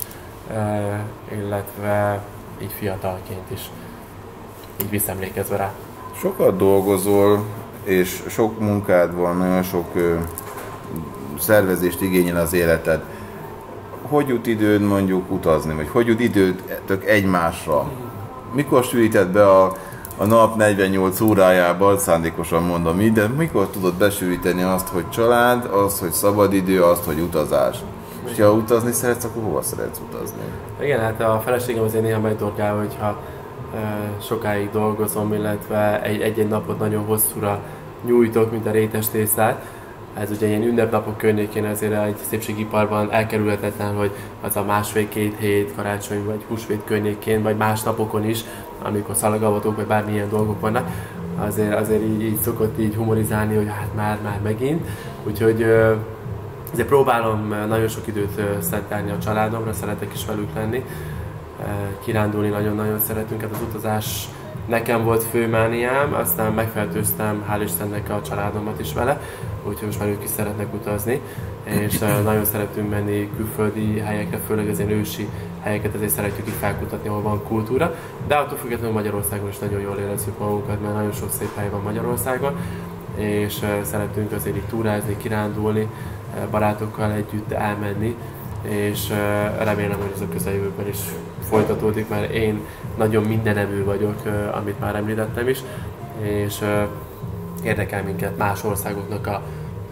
illetve így fiatalként is, így visszaemlékezve rá. Sokat dolgozol, és sok munkád van, nagyon sok ö, szervezést igényel az életed. Hogy jut időd mondjuk utazni, vagy hogy jut időtök egymásra? Mikor sűríted be a, a nap negyvennyolc órájába, szándékosan mondom így, de mikor tudod besűríteni azt, hogy család, azt, hogy szabadidő, azt, hogy utazás? És ha utazni szeretsz, akkor hova szeretsz utazni? Igen, hát a feleségem azért néha megdorgál, hogyha e, sokáig dolgozom, illetve egy-egy napot nagyon hosszúra nyújtok, mint a rétes tésztát. Ez ugye ilyen ünnepnapok környékén azért egy szépségiparban elkerülhetetlen, hogy az a másfél-két hét, karácsony vagy húsvét környékén, vagy más napokon is, amikor szalagavatók vagy bármilyen dolgok vannak, azért, azért így, így szokott így humorizálni, hogy hát már, már megint. Úgyhogy ezért próbálom nagyon sok időt szentelni a családomra, szeretek is velük lenni. Kirándulni nagyon-nagyon szeretünk, hát az utazás nekem volt fő mániám, aztán megfertőztem, hál' Istennek a családomat is vele, úgyhogy most már ők is szeretnek utazni, és nagyon szeretünk menni külföldi helyekre, főleg az ilyen ősi helyeket, ezért szeretjük így felkutatni, ahol van kultúra, de attól függetlenül Magyarországon is nagyon jól érezzük magunkat, mert nagyon sok szép hely van Magyarországon, és szeretünk azért így túrázni, kirándulni, barátokkal együtt elmenni, és remélem, hogy ez a közeljövőben is folytatódik, mert én nagyon mindenevő vagyok, amit már említettem is, és érdekel minket más országoknak a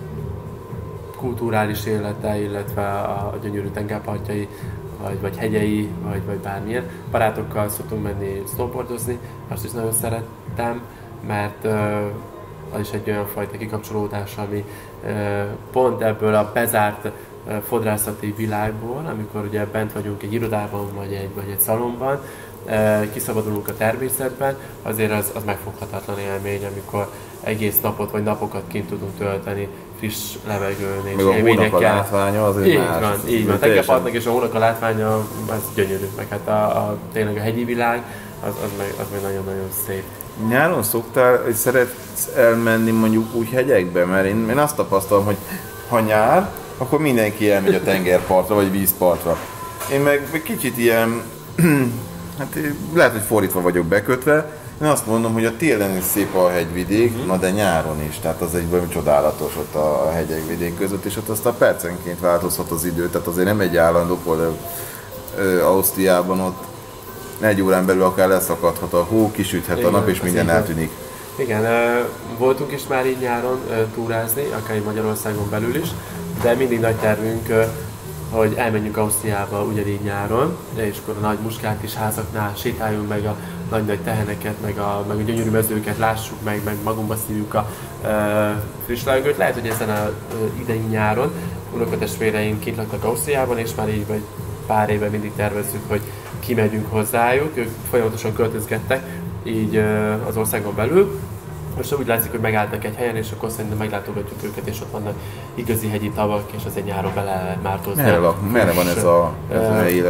kulturális élete, illetve a gyönyörű tengerpartjai, vagy, vagy hegyei, vagy, vagy bármilyen. Barátokkal szoktunk menni snowboardozni, azt is nagyon szerettem, mert az is egy olyan fajta kikapcsolódás, ami pont ebből a bezárt fodrászati világból, amikor ugye bent vagyunk egy irodában, vagy egy, vagy egy szalomban, kiszabadulunk a természetben, azért az, az megfoghatatlan élmény, amikor egész napot vagy napokat kint tudunk tölteni friss levegőn és élményekkel. Meg a hónak a látványa azért így más. Van, így van. Tengerpartnak és a hónak a látványa az gyönyörű, meg hát a, a, tényleg a hegyi világ az, az, meg, az meg nagyon-nagyon szép. Nyáron szoktál, hogy szeretsz elmenni mondjuk úgy hegyekbe? Mert én, én azt tapasztalom, hogy ha nyár, akkor mindenki elmegy a tengerpartra vagy vízpartra. Én meg, meg kicsit ilyen, hát lehet, hogy fordítva vagyok bekötve, én azt mondom, hogy a télen is szép a hegyvidék, mm-hmm. na de nyáron is, tehát az egy valami csodálatos ott a hegyvidék között, és ott aztán percenként változhat az idő, tehát azért nem egy állandó, például Ausztriában ott egy órán belül akár leszakadhat a hó, kisüthet igen, a nap, és minden eltűnik. Igen, voltunk is már így nyáron túrázni, akár így Magyarországon belül is, de mindig nagy tervünk, hogy elmenjünk Ausztriába ugyanígy nyáron, és akkor a nagy muskát is házaknál sétáljunk meg a nagy-nagy teheneket, meg a, meg a gyönyörű mezőket lássuk meg, meg magunkba szívjuk a e, friss levegőt. Lehet, hogy ezen a e, idei nyáron unokatestvéreim kint laknak Ausztriában, és már így vagy pár éve mindig tervezzük, hogy kimegyünk hozzájuk. Ők folyamatosan költözgettek így e, az országon belül. Most úgy látszik, hogy megálltak egy helyen, és akkor szerintem meglátogatjuk őket, és ott vannak igazi hegyi tavak, és azért nyáron bele lehet mártozni. Merre van, merre van ez a, ez a helyileg?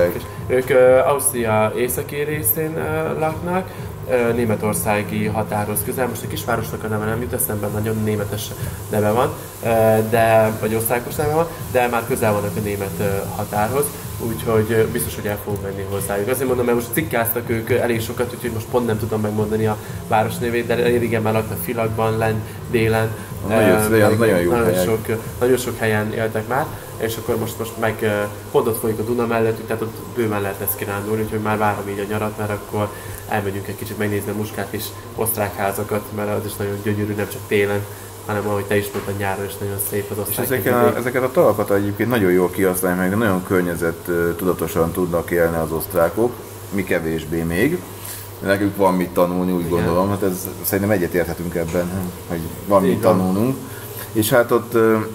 Ők uh, Ausztria északi részén uh, laknak, uh, németországi határhoz közel. Most a kisvárosnak a neve nem jut eszembe, nagyon németes neve van, uh, de, vagy osztrákos neve van, de már közel vannak a német uh, határhoz, úgyhogy uh, biztos, hogy el fogunk menni hozzájuk. Azért mondom, mert most cikkáztak ők elég sokat, úgyhogy most pont nem tudom megmondani a város nevét, de régen már laktak Filakban, len, délen. Nagyon, uh, nagyon, nagyon jó nagyon helyek. sok, nagyon sok helyen éltek már, és akkor most, most meg pont ott folyik a Duna mellett, tehát ott bőven lehet ezt kirándulni, úgyhogy már várom így a nyarat, mert akkor elmegyünk egy kicsit megnézni a Muskát és osztrák házakat, mert az is nagyon gyönyörű, nem csak télen, hanem ahogy te is mondtad, nyáron is nagyon szép az osztrák. És ezeken a, ezeket a talakat egyébként nagyon jól kihasználják, meg nagyon környezet tudatosan tudnak élni az osztrákok, mi kevésbé még. Nekünk van mit tanulni, úgy Igen. gondolom, hát ez, szerintem egyetérthetünk ebben, hogy van mit tanulnunk. És hát ott,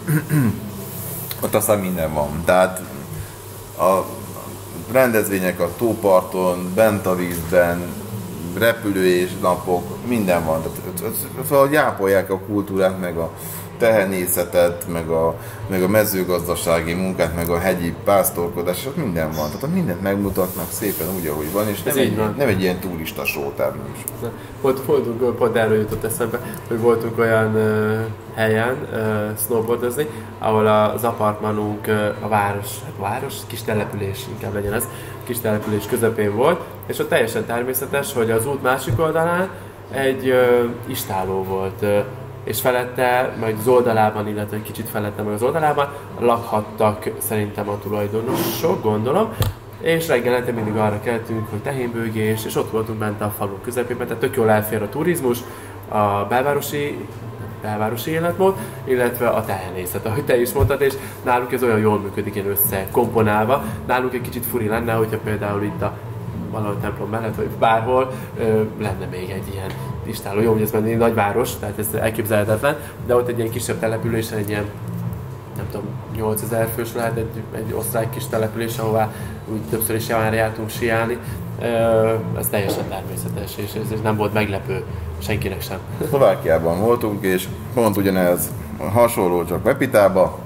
ott aztán minden van. Tehát a rendezvények a tóparton, bent a vízben, repülős napok, minden van. Tehát gyápolják a kultúrát, meg a tehenészetet, meg a, meg a mezőgazdasági munkát, meg a hegyi pásztorkodás, és ott minden van. Tehát mindent megmutatnak szépen úgy, ahogy van, és nem egy, nem egy ilyen turista show természetesen. Volt, voltunk, pont erről jutott eszembe, hogy voltunk olyan uh, helyen uh, snowboardozni, ahol az apartmanunk uh, a város, hát város, kis település, inkább legyen ez, kis település közepén volt, és ott teljesen természetes, hogy az út másik oldalán egy uh, istáló volt, uh, és felette, majd az oldalában, illetve egy kicsit felette, meg az oldalában lakhattak szerintem a tulajdonosok, gondolom, és reggelente mindig arra keltünk, hogy tehénbőgés, és ott voltunk bent a falu közepében, tehát tök jól elfér a turizmus, a belvárosi, belvárosi életmód, illetve a tehenészet, ahogy te is mondtad, és nálunk ez olyan jól működik, ilyen összekomponálva. Nálunk egy kicsit furi lenne, hogyha például itt a valahol templom mellett, vagy bárhol ö, lenne még egy ilyen istáló. Jó, hogy ez menni egy nagyváros, tehát ez elképzelhetetlen, de ott egy ilyen kisebb településen, egy ilyen, nem tudom, nyolcezer fős lehet egy, egy osztrák kis település, ahová úgy többször is már jártunk siálni. Ö, ez teljesen természetes, és ez nem volt meglepő senkinek sem. Szlovákiában voltunk, és pont ugyanez hasonló, csak Vepitába,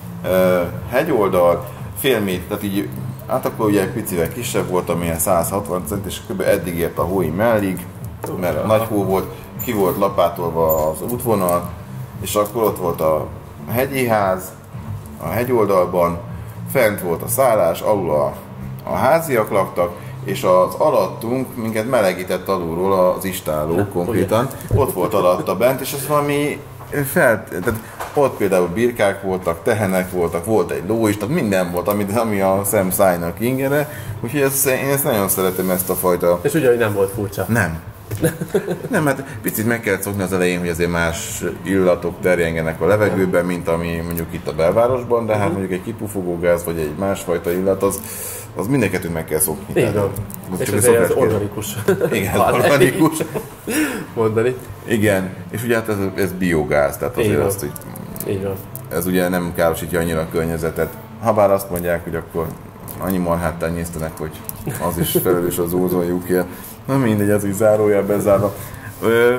hegyoldal, fél méter, tehát így hát akkor ugye egy picivel kisebb volt, amilyen száz hatvan cent, és kb. Eddig ért a hói mellig, mert nagy hó volt, ki volt lapátolva az útvonal, és akkor ott volt a hegyi ház, a hegyoldalban, fent volt a szállás, alul a, a háziak laktak, és az alattunk minket melegített alulról az istáló konkrétan, ott volt alatta bent, és ez valami fel, tehát ott például birkák voltak, tehenek voltak, volt egy ló is, tehát minden volt, ami, ami a szem szájnak ingere, úgyhogy ez, én ezt nagyon szeretem, ezt a fajta... És ugye, hogy nem volt furcsa. Nem. Nem, hát picit meg kellett szokni az elején, hogy azért más illatok terjengenek a levegőben, mint ami mondjuk itt a belvárosban, de hát mondjuk egy kipufogógáz vagy egy másfajta illat, az, az mindenkitünk meg kell szokni. Igen. És ezért az organikus. Igen, az organikus. Mondani. Igen, és ugye hát ez, ez biogáz, tehát azért Igen. azt, hogy Igen. ez ugye nem károsítja annyira a környezetet. Habár azt mondják, hogy akkor annyi marhát tenyésztenek, hogy az is felelős az ózonjukért. Na mindegy, ez úgy zárójel bezárva. Ö,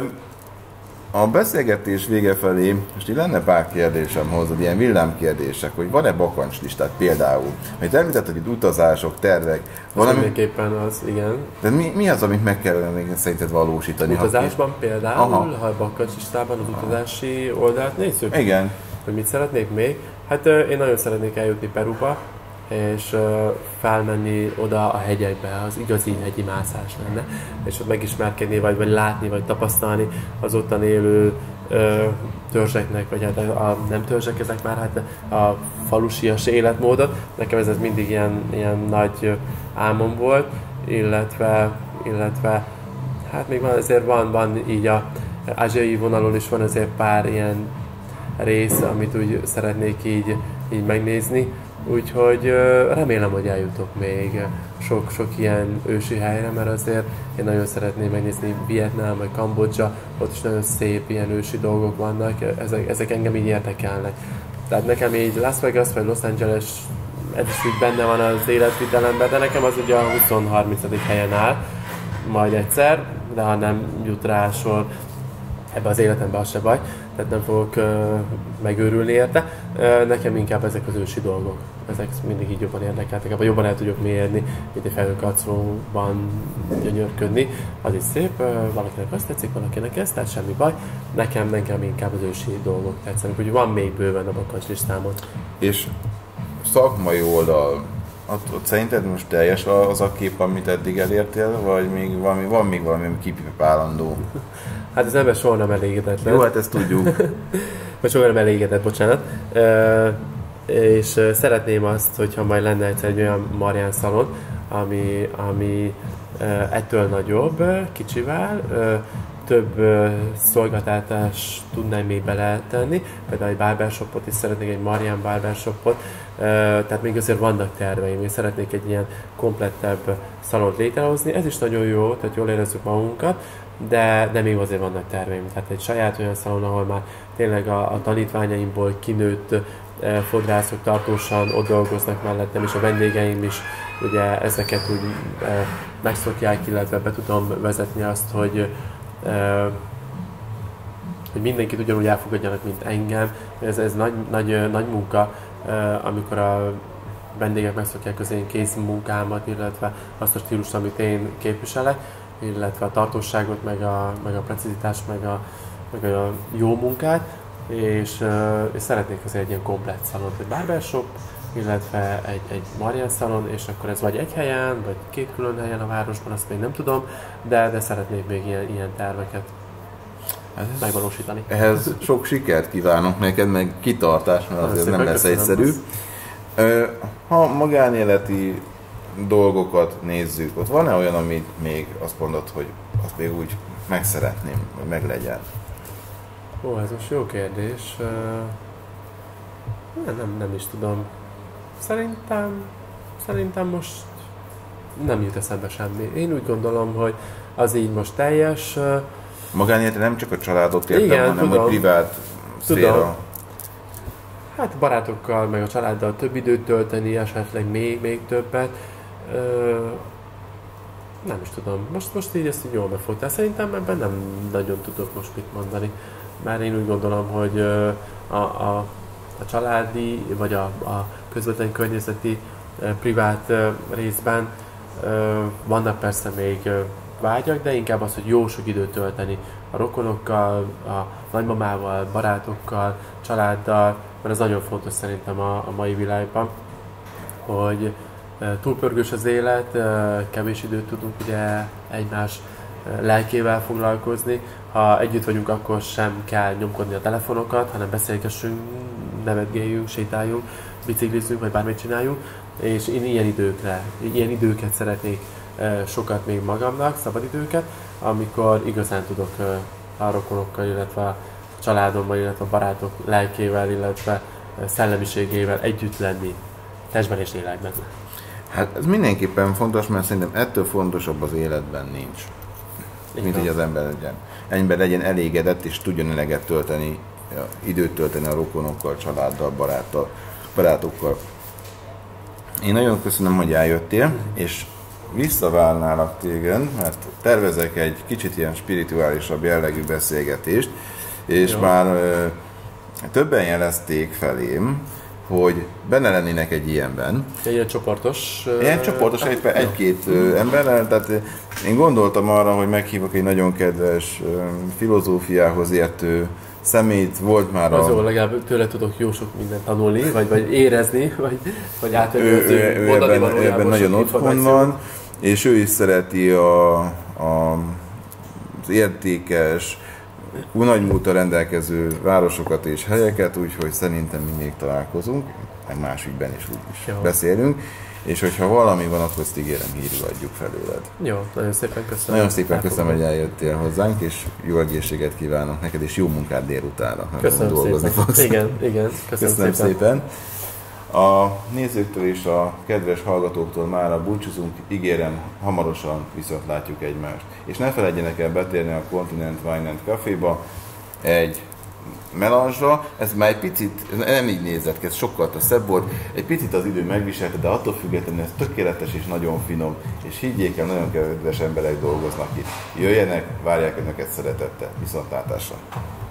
a beszélgetés vége felé, most így lenne pár kérdésem hozzád, ilyen villámkérdések, hogy van-e bakancslistát például? Mert említetted, hogy utazások, tervek, valami... Mindenképpen az, igen. De mi, mi az, amit meg kellene még szerinted valósítani? Utazásban ha például, Aha. ha a bakancslistában az utazási oldalt nézzük? Igen. Hogy mit szeretnék még? Hát én nagyon szeretnék eljutni Peruba, és felmenni oda a hegyekbe, az igazi hegyi mászás lenne, és ott megismerkedni, vagy, vagy látni, vagy tapasztalni az ottan élő ö, törzseknek, vagy hát a, nem törzsek ezek már, hát a falusias életmódot. Nekem ez, ez mindig ilyen, ilyen nagy álmom volt, illetve, illetve hát még van, azért van, van így a ázsiai vonalon is van azért pár ilyen rész, amit úgy szeretnék így, így megnézni. Úgyhogy remélem, hogy eljutok még sok, sok ilyen ősi helyre, mert azért én nagyon szeretném megnézni Vietnám, vagy Kambodzsa, ott is nagyon szép ilyen ősi dolgok vannak, ezek, ezek engem így érdekelnek. Tehát nekem így Las Vegas vagy Los Angeles, ez is úgy benne van az életvitelemben, de nekem az ugye a húsz-harminc helyen áll, majd egyszer, de ha nem jut rá sor ebbe az életembe az se baj, tehát nem fogok uh, megőrülni érte. Uh, nekem inkább ezek az ősi dolgok, ezek mindig így jobban érdekeltek, abban jobban el tudjuk mélyedni, mint egy felhőkarcolóban gyönyörködni. Az is szép, uh, valakinek azt tetszik, valakinek ez, tehát semmi baj. Nekem, nekem inkább az ősi dolgok tetszenek, úgyhogy van még bőven a bakancslistámon. És szakmai oldal, ott, ott szerinted most teljes az a kép, amit eddig elértél, vagy még valami, van még valami kipipálandó? Hát az ember soha nem elégedett. Jó, hát ezt tudjuk. Vagy soha nem elégedett, bocsánat. E, és szeretném azt, hogyha majd lenne egyszer egy olyan Marián szalon, ami, ami e, ettől nagyobb, kicsivel, e, több e, szolgáltatást tudnám még beletenni. Például egy barbershopot is szeretnék, egy Marián barbershopot. E, tehát még azért vannak terveim, én szeretnék egy ilyen komplettebb szalont létrehozni. Ez is nagyon jó, tehát jól érezzük magunkat. De, de még azért vannak terveim. Tehát egy saját olyan szalon, ahol már tényleg a, a tanítványaimból kinőtt e, fodrászok tartósan ott dolgoznak mellettem, és a vendégeim is ugye ezeket úgy e, megszokják, illetve be tudom vezetni azt, hogy, e, hogy mindenkit ugyanúgy elfogadjanak, mint engem. Ez, ez nagy, nagy, nagy munka, e, amikor a vendégek megszokják az én kézmunkámat, illetve azt a stílust, amit én képviselek, illetve a tartóságot, meg a, meg a precizitást, meg a, meg a jó munkát, és, uh, és szeretnék azért egy ilyen komplett szalont, egy barbershop, illetve egy, egy Marián szalon, és akkor ez vagy egy helyen, vagy két külön helyen a városban, azt még nem tudom, de, de szeretnék még ilyen, ilyen terveket ez megvalósítani. Ehhez sok sikert kívánok neked, meg kitartás, mert azért nem lesz egyszerű. Az. Ha magánéleti dolgokat nézzük, ott van-e olyan, amit még azt mondod, hogy azt még úgy meg szeretném, hogy meg legyen? Ó, ez most jó kérdés. Nem, nem, nem is tudom. Szerintem, szerintem most nem jut eszembe semmi. Én úgy gondolom, hogy az így most teljes. Magánéletre nem csak a családot értem, igen, hanem tudom, hogy privát szféra. Tudom. Hát barátokkal, meg a családdal több időt tölteni, esetleg még, még többet. Ö, nem is tudom. Most, most így ezt így jól megfogtál. Szerintem ebben nem nagyon tudok most mit mondani. Már én úgy gondolom, hogy a, a, a családi, vagy a, a közvetlen környezeti, privát részben vannak persze még vágyak, de inkább az, hogy jó sok időt tölteni a rokonokkal, a nagymamával, barátokkal, családdal, mert ez nagyon fontos szerintem a, a mai világban, hogy túlpörgős az élet, kevés időt tudunk ugye egymás lelkével foglalkozni. Ha együtt vagyunk, akkor sem kell nyomkodni a telefonokat, hanem beszélgessünk, nevetgéljünk, sétáljunk, biciklizzünk, vagy bármit csináljunk. És én ilyen időkre, ilyen időket szeretnék sokat még magamnak, szabadidőket, amikor igazán tudok a rokonokkal, illetve a családommal, illetve a barátok lelkével, illetve szellemiségével együtt lenni, testben és lélekben. Hát ez mindenképpen fontos, mert szerintem ettől fontosabb az életben nincs. Így mint van. Hogy az ember legyen. Ember legyen elégedett és tudjon eleget tölteni, időt tölteni a rokonokkal, családdal, baráttal, barátokkal. Én nagyon köszönöm, hogy eljöttél, és visszavárnálak téged, mert tervezek egy kicsit ilyen spirituálisabb jellegű beszélgetést, és jó. Már ö, többen jelezték felém, hogy benne lennének egy ilyenben. Egy ilyen csoportos... Ilyen uh, csoportos, egy, egy-két uh, emberrel, tehát én gondoltam arra, hogy meghívok egy nagyon kedves uh, filozófiához értő szemét, volt már az a... Jó, legalább tőle tudok jó sok mindent tanulni, vagy, vagy érezni, vagy, vagy átvenni ő, ő, ő ebben, ebben nagyon otthon van, és ő is szereti a, a, az értékes, nagy múlttal rendelkező városokat és helyeket, úgyhogy szerintem mi még találkozunk, meg más ügyben is úgy is jó. Beszélünk, és hogyha valami van, akkor ezt ígérem, hírul adjuk felőled. Jó, nagyon szépen köszönöm. Nagyon szépen köszönöm, hogy eljöttél hozzánk, és jó egészséget kívánok neked, és jó munkát délutánra. Köszönöm dolgozni szépen. Fogsz. Igen, igen, köszönöm, köszönöm szépen. szépen. A nézőktől és a kedves hallgatóktól már búcsúzunk, ígérem, hamarosan viszont látjuk egymást. És ne felejtjenek el betérni a Continent Wine and Caféba, egy melanzsra, ez már egy picit, nem így nézett ki, ez sokkal szebb volt, egy picit az idő megviselte, de attól függetlenül ez tökéletes és nagyon finom, és higgyék el, nagyon kedves emberek dolgoznak itt. Jöjjenek, várják önöket szeretettel, viszontlátásra!